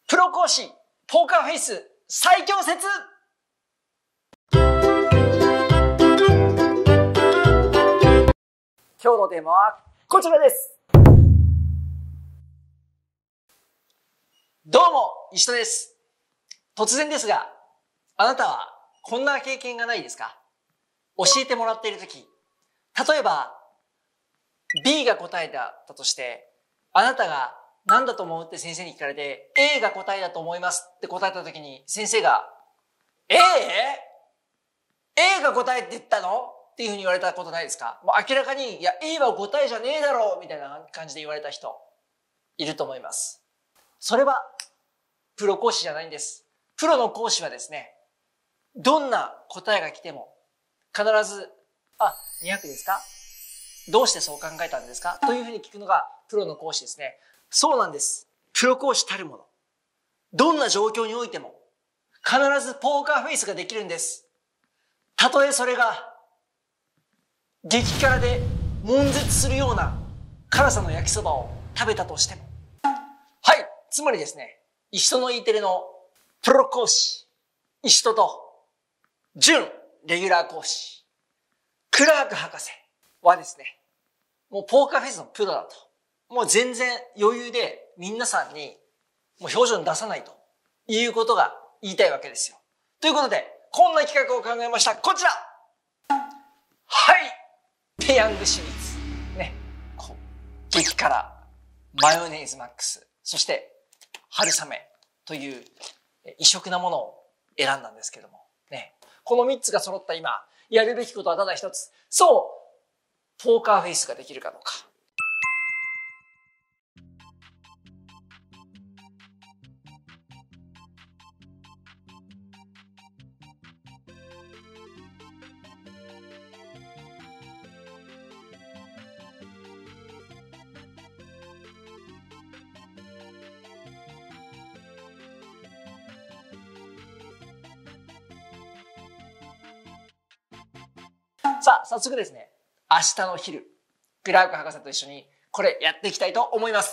プロ講師ポーカーフェイス最強説。今日のテーマはこちらです。どうも石戸です。突然ですが、あなたはこんな経験がないですか？教えてもらっているとき、例えば B が答えだったとして、あなたが何だと思うって先生に聞かれて A が答えだと思いますって答えたときに、先生がA が答えって言ったのっていうふうに言われたことないですか？もう明らかに、いや A は答えじゃねえだろうみたいな感じで言われた人いると思います。それはプロ講師じゃないんです。プロの講師はですね、どんな答えが来ても必ず、200ですか？どうしてそう考えたんですか？というふうに聞くのがプロの講師ですね。そうなんです。プロ講師たるもの。どんな状況においても必ずポーカーフェイスができるんです。たとえそれが激辛で悶絶するような辛さの焼きそばを食べたとしても。はい、つまりですね、石戸の E テレのプロ講師石戸と準レギュラー講師クラーク博士はですね、もうポーカーフェイスのプロだと。もう全然余裕で皆さんにもう表情に出さないということが言いたいわけですよ。ということで、こんな企画を考えました。こちら！はい！ペヤングシリーズ。ね。激辛、マヨネーズマックス、そして春雨という異色なものを選んだんですけども。ね。この3つが揃った今、やるべきことはただ一つ。そう！ポーカーフェイスができるかどうか。さあ、早速ですね、明日の昼、クラーク博士と一緒にこれやっていきたいと思います。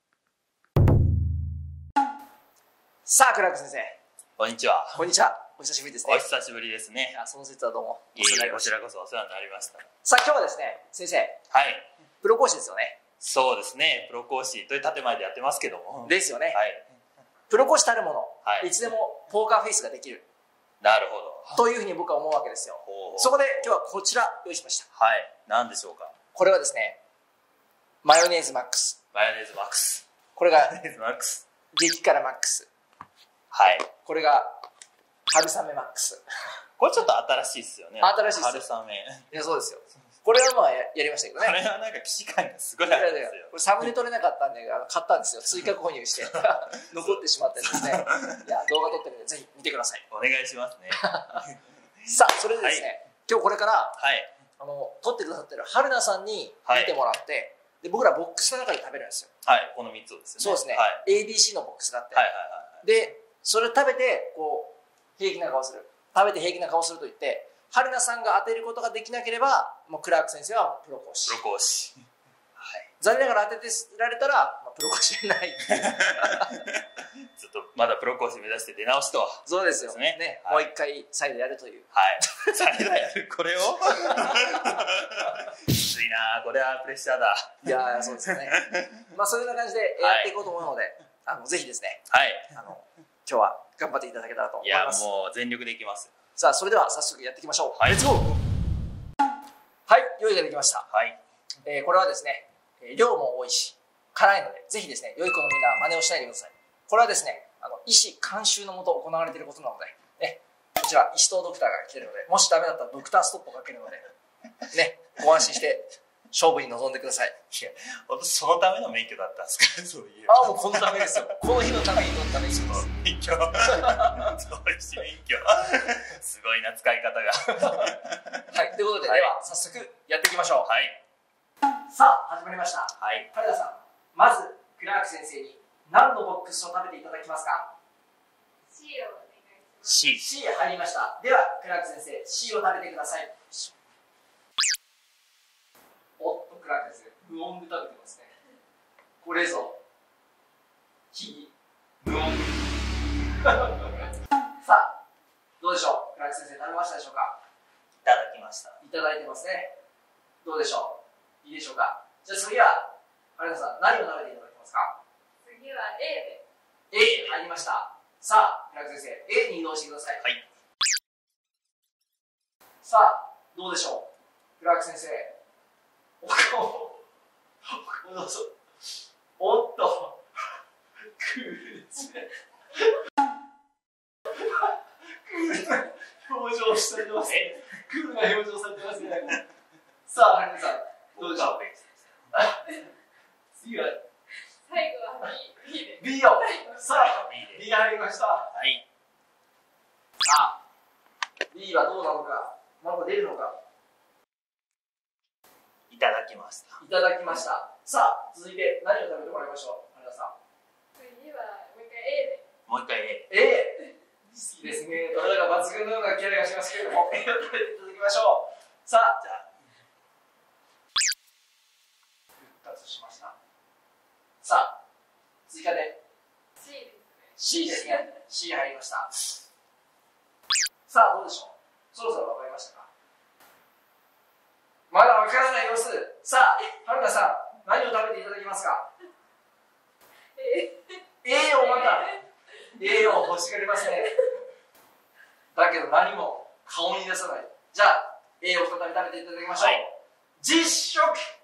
さあ、クラーク先生。 こんにちは。 こんにちは。お久しぶりですね。 お久しぶりですね。 いや、その節はどうも。 こちらこそお世話になりました。 さあ、今日はですね、先生。 はい。 プロ講師ですよね。 そうですね。プロ講師という建前でやってますけども。 ですよね。 はい。 プロ講師たるもの、 はい、 いつでもポーカーフェイスができる。 なるほど。 というふうに僕は思うわけですよ。そこで今日はこちら用意しました。 はい。何でしょうか。 これはですね、マヨネーズマックス。 マヨネーズマックス。 これがマヨネーズマックス。 激辛マックス。 はい。 これが春雨マックス。 これちょっと新しいですよね。 新しいですよ。 春雨。 いや、そうですよ。これはまあやりましたけどね。 これはなんか既視感がすごいあるんですよ。 これサムネ撮れなかったんで買ったんですよ。追加購入して残ってしまってですね。いや、動画撮ってるんでぜひ見てください。 お願いしますね。 さあ、それでですね、はい、今日これから、 はい、 撮ってくださってる春菜さんに見てもらって、はい、で僕らボックスの中で食べるんですよ。 はい、この3つをですよね。 そうですね。はい、ABC のボックスがあって、 はいはいはい、 でそれを食べてこう平気な顔する、食べて平気な顔すると言って、春菜さんが当てることができなければ、もうクラーク先生はプロ講師。 プロ講師。 はい。残念ながら当ててられたら、プロ講師じゃない。 ちょっとまだプロ講師目指して出直しと。 そうですよね。ね、はい、もう一回再度やるという。 はい。再度やるこれを。きついな、これはプレッシャーだ。 いや、そうですね。まあそういうような感じでやっていこうと思うので、はい、ぜひですね。 はい。 今日は頑張っていただけたらと思います。 いや、もう全力でいきます。 さあ、それでは早速やっていきましょう。 はい、 レッツゴー。はい、用意ができました。 はい。 これはですね、量も多いし、辛いので、ぜひですね、良い子のみんな真似をしないでください。これはですね、医師監修のもと行われていることなので、ね、こちら、石藤ドクターが来ているので、もしダメだったらドクターストップをかけるので、ね、ご安心して勝負に臨んでください。 いや、私そのための免許だったんですか？そういう。 もうこのためですよ。この日のために取った免許です。 免許。そういう免許。すごいな、使い方が。 はい、ということで、はい、では早速やっていきましょう。 はい。 さあ、始まりました。 はい。 原田さん、まずクラーク先生に何のボックスを食べていただきますか？ C をお願いします。 C 入りました。ではクラーク先生、C を食べてください。おっと、クラーク先生、無音で食べてますね。これぞ無音したでしょうか？ いただきました。 いただいてますね。どうでしょう？いいでしょうか？じゃあ次は有田さん、何を食べていただけますか？ 次は A で。 A 入りました。さあ平久先生、 A に移動してください。 はい。 さあどうでしょう？平久先生、お顔どうぞ。おっとクールですね。クールな表情をされてますね。クールな表情されてますね。さあ有田さん、どうでしょう？次は最後は B で。 B を。さあ B B 入りました。 はい。 さあ B はどうなのか、なんか出るのか。 いただきました。 いただきました。さあ続いて何を食べてもらいましょう？有田さん。 次はもう一回 A で。 もう一回 A。 A 好きですね。どれが抜群のようなキャラがしますけれども、A を食べていただきましょう。さあじゃあ復活しました。さあ追加で C ですね。 C ですね。C 入りました。さあどうでしょう？そろそろ分かりましたか？まだ分からない様子。さあ春菜さん、何を食べていただきますか？ A をまた A を欲しがりますね。だけど何も顔に出さない。じゃあ A を再び食べていただきましょう。 はい、 実食。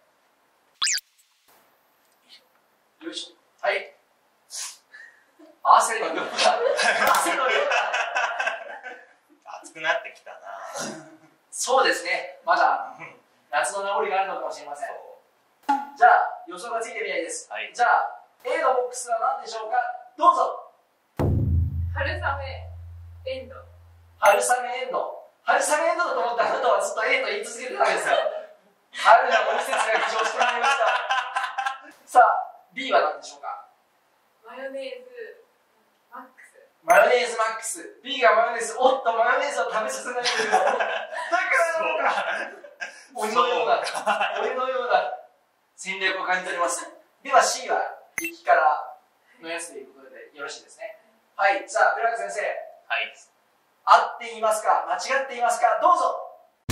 よいしょ。はい。汗の量が汗の量が熱くなってきたな。 そうですね。まだ夏の名残があるのかもしれません。じゃあ予想がついてみないです、 はい、 じゃあ A のボックスは何でしょうか？どうぞ。 春雨エンド。 春雨エンド。春雨エンドだと思ったあなたはずっと A と言い続けてたんですよ。春菜の季節が浮上してまいりました。さあ B は何でしょうか？ マヨネーズマックス。 マヨネーズマックス。 B がマヨネーズ。おっとマヨネーズを食べさせないんですよ。だからなんか鬼のような戦略を感じております。では C は激辛のやつということでよろしいですね。はい。さあ倉木先生、 はい、 合っていますか間違っていますか？どうぞ。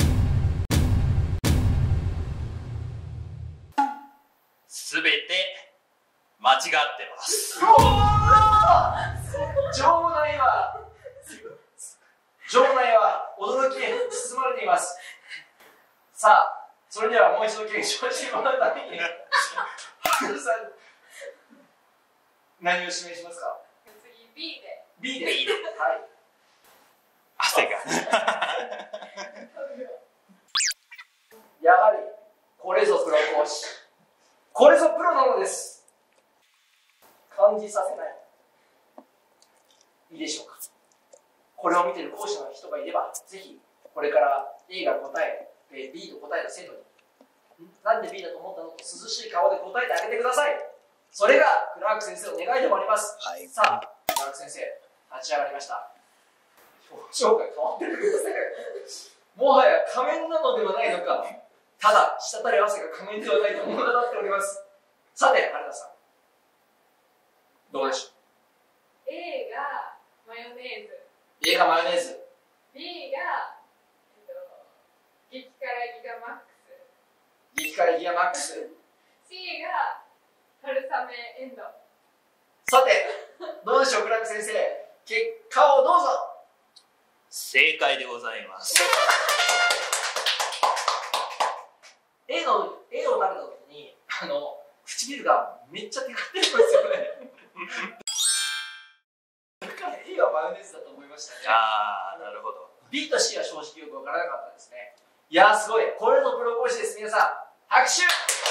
すべて間違ってます。 おお場内は驚きに包まれています。さあそれではもう一度検証してもらうために春さん、何を指名しますか？ 次 B で。 B で。 B で。 はい。 汗が。 やはりこれぞプロ講師、これぞプロなのです。感じさせない。いいでしょうか？これを見ている講師の人がいれば、ぜひこれから A が答え、B と答えた生徒に、なんで B だと思ったのと涼しい顔で答えてあげてください。それがクラーク先生の願いでもあります。 はい、 さあクラーク先生立ち上がりました。表情が変わってるください。もはや仮面なのではないのか、ただ滴る汗が仮面ではないと物語っております。さて原田さん、どうでしょう？ A がマヨネーズ。 A がマヨネーズ。 B が、激辛ギガマックス。 激辛ギアマックス。 C が春雨エンド。 さてどうでしょうクラーク先生、結果をどうぞ。 正解でございます。 A を食べた時に唇がめっちゃテカってますよね。だから A はマヨネーズだと思いましたね。 ああ、なるほど。 B と C は正直よくわからなかったですね。いやーすごい、これぞプロ講師です。皆さん拍手。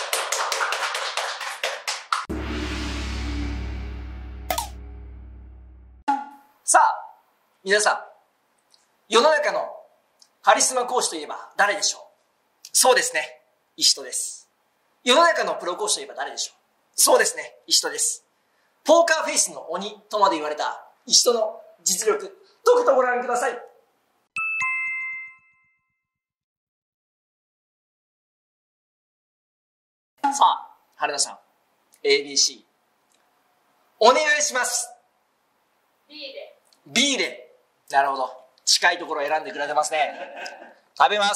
さあ皆さん、世の中のカリスマ講師といえば誰でしょう？そうですね、石戸です。世の中のプロ講師といえば誰でしょう？そうですね、石戸です。ポーカーフェイスの鬼とまで言われた石戸の実力、とくとご覧ください。さあ原田さん、 ABC お願いします。 B で。 B で。なるほど。 近いところを選んでくれてますね。食べます。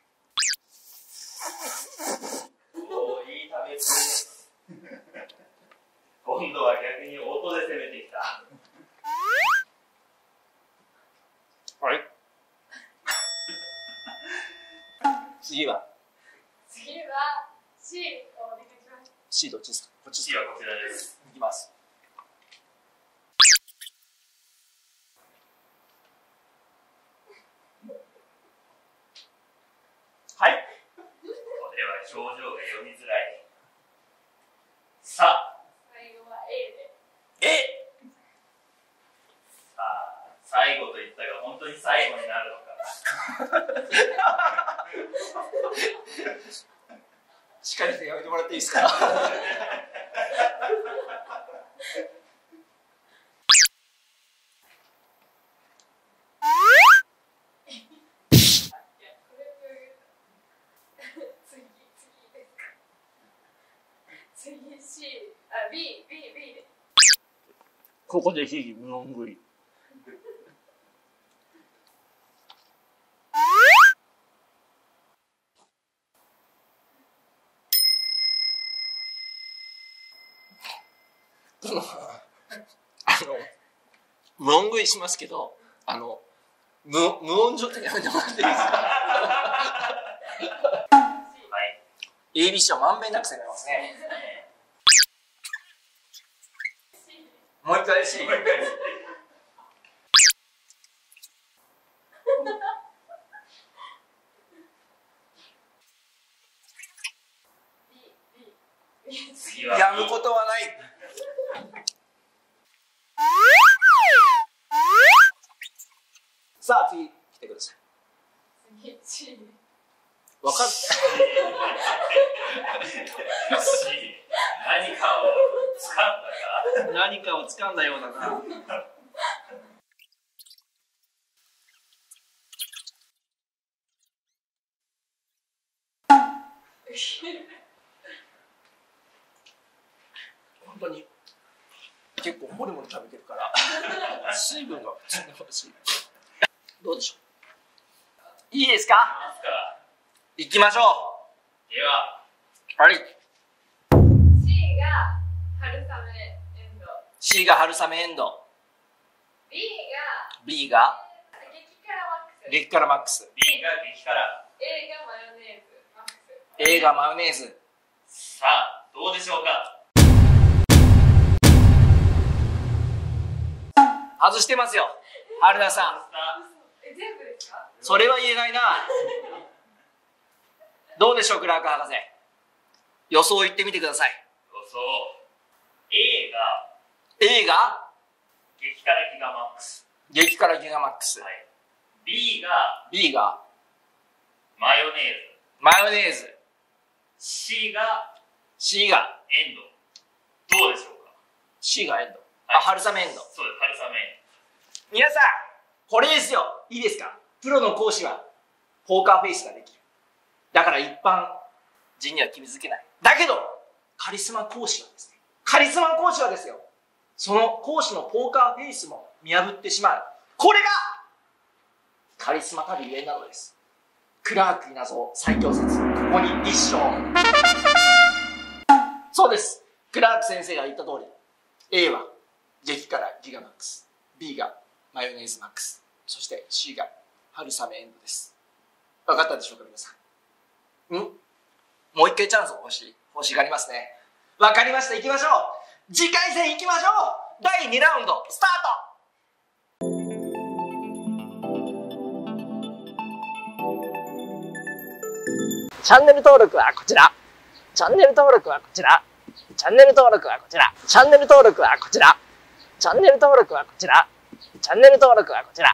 おー、いい食べっぷり。今度は逆に音で攻めてきた。 はい。次は C をお願いします。 C どっちですか？こっちです C か？ はこちらです。 いきます。はい。 これは表情が読みづらい。さあ、 最後は A で。 さあ、最後と言ったが本当に最後になるのか。 しっかりしてやめてもらっていいですか？ 次 C、あ、B で。 ここでひ無音食い。無音食いしますけど、無音状態やめてもらっていいですか？ はい。 ABC をまんべんなく攻めますね。もう一回 C。 次はやむことはない。さあ次来てください。 次 C。 わかん何かを掴んだか。 何かを掴んだようだな。本当に結構もりもり食べてるから水分がつんでほしい。どうでしょう？いいですか？ ますか。 行きましょでは、 う。はい。 C が春雨エンド。 C が春雨エンド。 B が B が激辛マックス。 激辛マックス。 B が激辛。 A がマヨネーズマックス。 A がマヨネーズ。 さあ、どうでしょうか。 外してますよ、春田さん。 全部ですか？ それは言えないな。どうでしょう、クラーク博士。予想言ってみてください。 予想。A が A が激辛ギガマックス。 激辛ギガマックス。 はい。B が B がマヨネーズ。 マヨネーズ。 C が C がエンド。どうでしょうか。 C がエンド。 はい、 春雨エンド。 そうです、春雨エン皆さん、これですよ。いいですか？プロの講師はポーカーフェイスができる。だから一般人には決めつけない。だけどカリスマ講師はですね、その講師のポーカーフェイスも見破ってしまう。これがカリスマたるゆえんなのです。クラーク謎最強説、ここに立証。そうです。クラーク先生が言った通り、 A は激辛ギガマックス、 B がマヨネーズマックス、そして C が春雨エンドです。分かったでしょうか、皆さん。もう一回チャンス欲しがりますね。分かりました。行きましょう。次回戦行きましょう。第2ラウンドスタート。チャンネル登録はこちら。チャンネル登録はこちら。チャンネル登録はこちら。チャンネル登録はこちら。チャンネル登録はこちら。チャンネル登録はこちら。